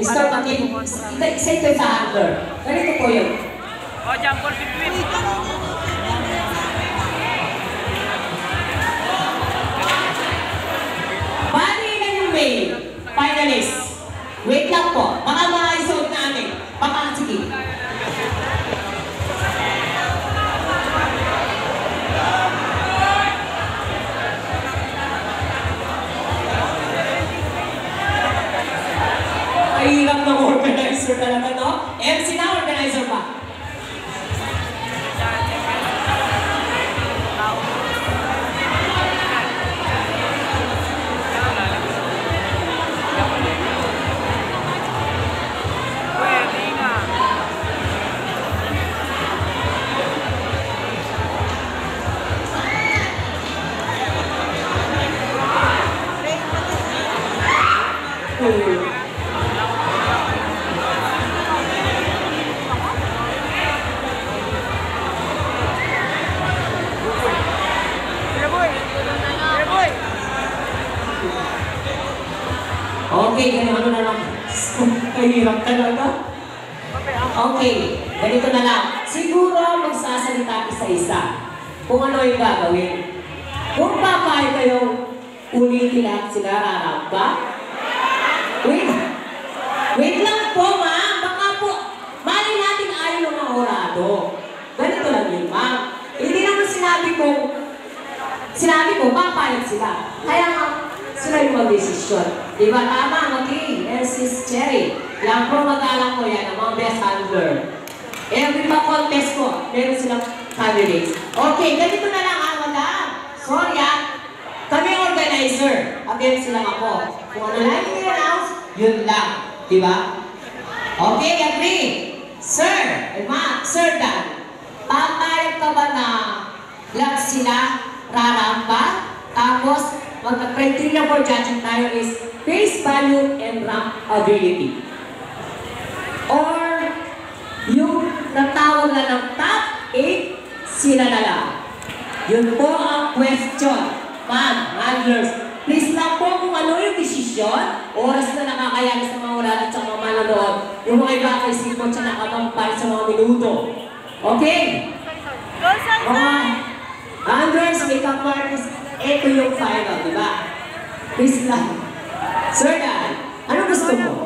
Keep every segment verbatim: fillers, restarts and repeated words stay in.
mister Patin, isa ito sa handler. Ganito po yun. O, jump for between. Bali na yung main finalist. Wait lang po. Baka mga isuot namin. Baka, sige. Ay, hirap ng organizer talaga, no? M C na, organizer pa. Okay, ganun ano na lang. Kahirap talaga. Okay, ganito na lang. Siguro magsasalita isa-isa kung ano yung gagawin. Kung papayag kayong ulitin lahat sila, raramba? Wait. Wait lang po, ma'am. Baka po, mali natin ayaw ng mga orado. Ganito lang yun, ma'am. Hindi naman sinabi ko, sinabi ko, papayag sila. Kaya nga, sila yung mag-desisyon. Diba? Tama, okay. And sis Cherry. Yan po mag-alang ko yan, ang mga best handler. Every pa-contest ko, meron silang candidates. Okay, ganito na lang ang madam. Sorry ah. Kami organizer. Again sila ako. Kung ano lang yung announce, yun lang. Diba? Okay, agree. Sir, eh, ma, Sir Dan, papayag ka ba na lang sila raramba? Tapos, magka-criteria for judging tayo is face value and ramp ability. Or, yung natawag na ng top eight, sila na lang. Yun po ang question. Ma'am, handlers, please lang po kung ano yung desisyon, oras na nakakayari sa mga oras at sa mga manonood, yung mga iba ay sipon siya nakamampay sa mga minuto. Okay? Mga handlers, makeup artists, ito yung final, di ba? Please lang. Sir Dan, ano gusto mo?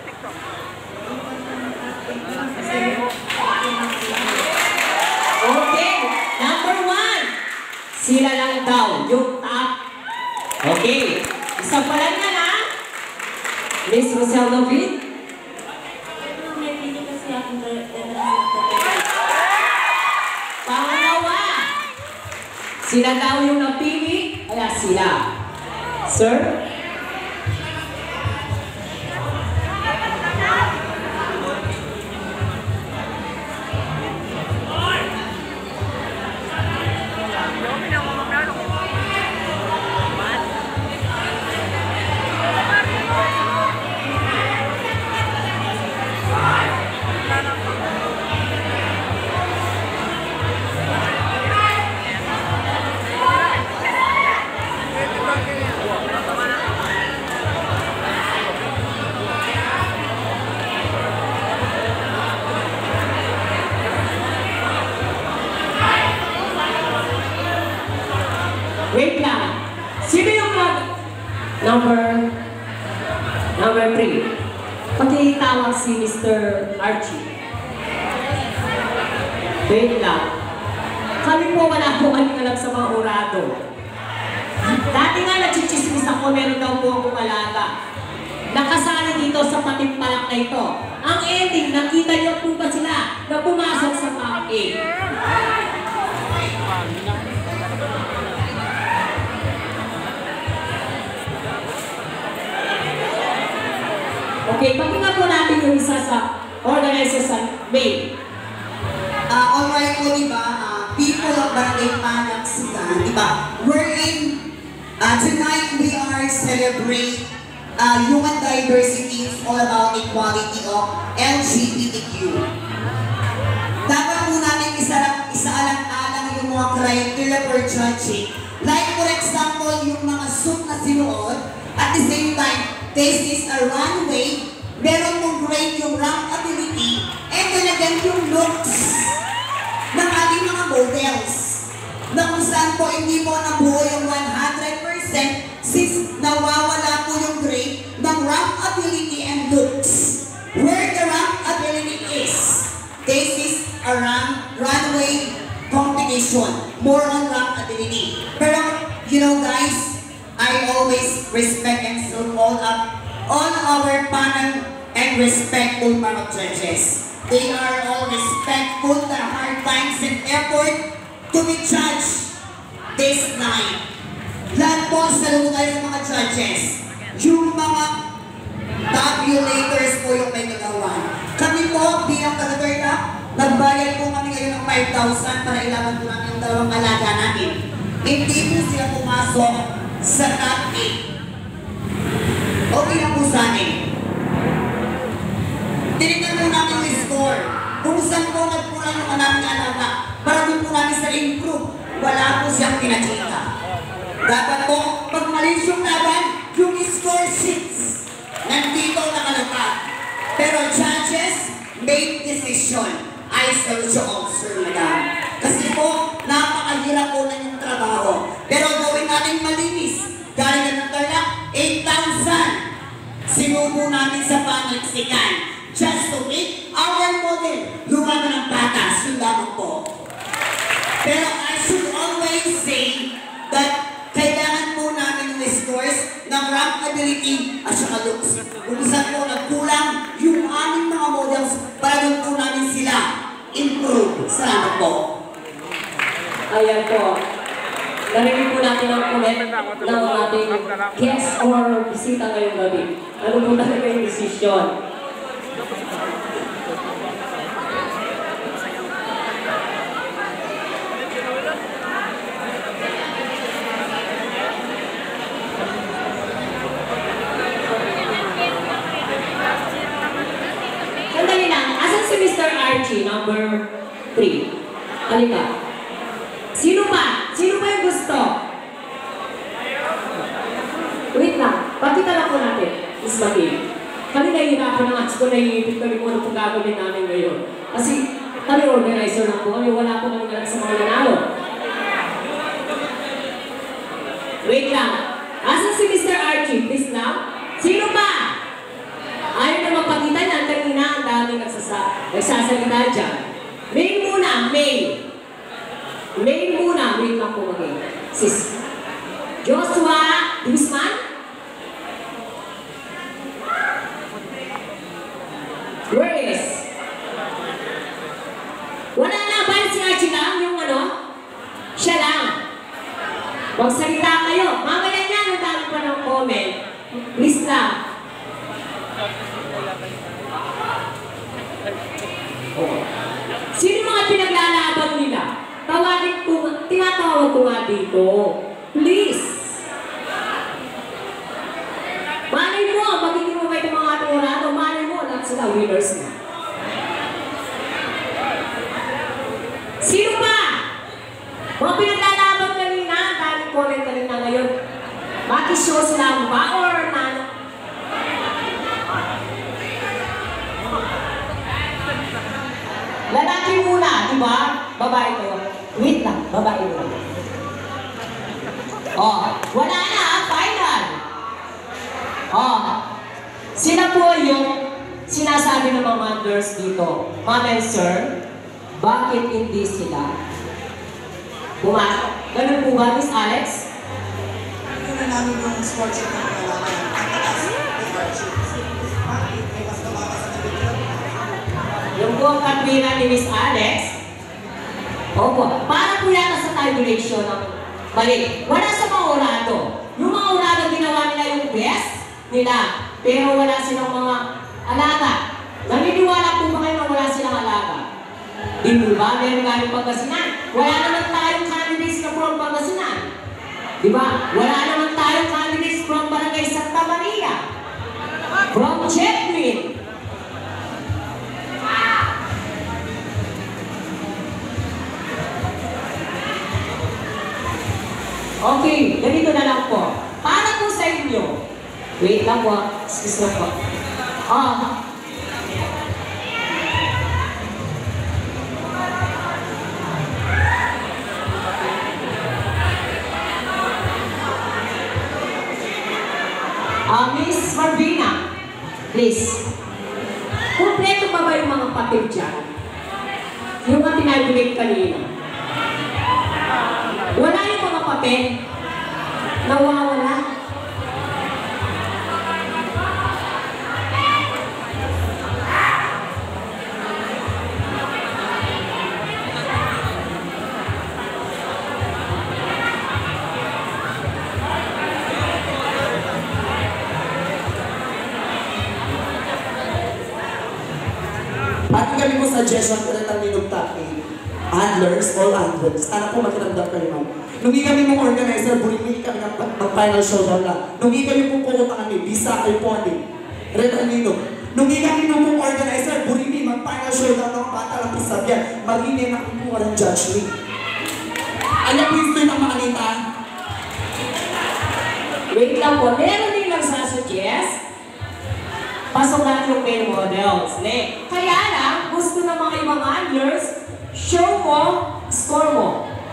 Okay, number one. Sila lang daw, yung top. Okay, isa pa lang yan ha? Miss Rosel David? Pangalawa. Sila daw yung napili, kaya sila. Sir? Wait lang. Sino yung mag... Number... Number three. Pakitawag si Mister Archie. Wait lang. Kami po wala po kami alam sa mga orado. Dati nga nagchichismis ako, meron daw po akong alaga. Nakasali dito sa patimpalak na ito. Ang ending, nakita niyo po ba sila na pumasok sa top eight? Okay, pakinggan po natin yung isa sa organizer sa May. Uh, alright po, diba? Uh, people of Barangay Panaksigan, diba? We're in, uh, tonight we are celebrate uh, human diversity. It's all about equality of L G B T Q. Dapat po namin isa, isa-alang-alang yung mga criteria for judging. Like for example, yung mga suit na sinuot, at the same time, this is a runway, meron po hindi mo nabuo yung one hundred percent since nawawala po yung grade ng rank ability and looks. Where the rank ability is, this is a run, runway competition, more on rank ability. Pero, you know guys, I always respect and still hold up all our panel and respectful mga judges. They are all respectful the hard times and effort to be judged this night. Lahat po sa tayo sa mga judges, yung mga tabulators po yung may nagawa. Kami po, bilang taga-Terla, nagbayad po kami ngayon ng five thousand para ilaban po namin yung dalawang alaga namin. Hindi po sila pumasok sa top eight. Okay na po sa amin. Tinignan po namin yung score. Kung saan po nagkulang yung aming alaga, para din po namin sa improve. Wala po siyang pinakita. Dapat po, pag malis yung laban, yung score sheets, nandito nakalagay. Pero judges made decision. I salute you all, sir, madam. Kasi po, napakahirap po na yung trabaho. Pero gawin natin malinis. Galing ng Terla, eight thousand. Sinubo namin sa paniksikan. Just to make our model lumaban ng patas. Yun lamang po. Pero I should always say that kailangan po namin ng scores ng rank ability at saka looks. Kung saan po nagkulang yung aming mga models para doon po namin sila improve. Salamat po. Ayan po. Narinig po natin ang comment ng ating guest or bisita ngayong gabi. Ano po talaga yung decision? Sandali lang. Asan si Mister Archie, number three? Halika. Sino pa? Sino pa yung gusto? Wait lang. Pakita lang po natin. Miss Matil. Kami nahihirapan na nga. Kung naiipit kami kung ano pong gagawin namin ngayon. Kasi kami organizer lang po. Kami wala po kami nalang sa mga nanalo. Wait lang. Asan si Mister Archie? Please lang. Sino pa? Ayaw na magpakita niyan. Kanina ang daming nagsasa nagsasalita dyan. Main muna. Main. Main muna, wait lang po mag-in. Sis. Joshua Guzman? Where is? Wala na ba si Archie lang? Yung ano? Siya lang. Magsalita kayo. Mamaya niya, ang dami pa ng comment. Please lang. Sino mga pinaglalaban nila? Tawagin ko, tinatawag ko nga dito. Please. Malay mo, magiging mabait ang mga ating orado. Malay mo, lahat sila winners na. Sino pa? Mga pinaglalaban kanina, dahil comment kanina ngayon. Makishow sila ang ba or nan? Lalaki muna, di ba? Babae kayo. Wait lang, babae muna. Oh, wala na, final. Oh, sila po yung sinasabi ng mga mothers dito. Ma'am and sir, bakit hindi sila pumasok? Ganun po ba, Miss Alex? Ito na namin yung sports at ng kailangan. Ang taas, may Archie. May mas tumama sa nabigyan. Yung buong katwiran ni Miss Alex, opo, para po yata sa tabulation ng balik. Wala sa mga orado. Yung mga orado ginawa nila yung best nila, pero wala silang mga alaga. Naniniwala po ba kayo na wala silang alaga? Di po ba? Meron nga yung Pangasinan. Wala naman tayong candidates na from Pangasinan. Di ba? Wala naman tayong candidates from Barangay Santa Maria. From Chetwin. Okay, ganito na lang po. Para po sa inyo. Wait lang po. Excuse lang po. Ah. Ah, Miss Marvina, please. Kompleto pa ba yung mga papel dyan? Yung mga tinagulate kanina. Wala yung mga papel. Nawawala. Pati kami po suggestion ko na taminong topic. Handlers, all handlers. Ano po makiramdam kayo, ma'am? Nungi kami mong organizer, bulimik kami ng, ng final showdown lang. Nungi kami pong pumunta kami, bisa kayo po kami. Red Anino. Nungi kami nung pong organizer, bulimik, mag final showdown ng bata lang pisabyan. Magiging na kami po walang judge me. Alam po yung ng mga nita? Wait lang po, meron din lang sasuggest. Pasok natin yung male models. Ne? Kaya lang, gusto ng mga ibang handlers, show mo, score mo.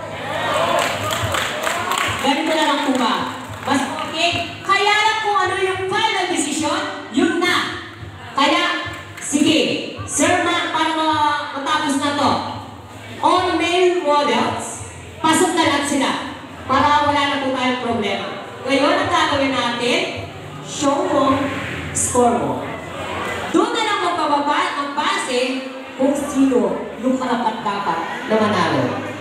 Ganito na lang po ba? Mas okay? Kaya lang kung ano yung final decision, yun na. Kaya, sige, sir, ma, para matapos na to. All male models, pasok na lang sila. Para wala na po tayong problema. Ngayon, ang gagawin natin, show mo, score mo. Doon na lang magbababa ang base kung sino yung karapat-dapat na manalo.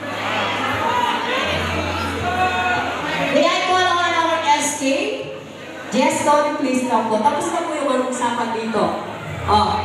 May I call on our S K? Yes, Tony, please lang po. Tapos na po yung anong usapan dito. Oh,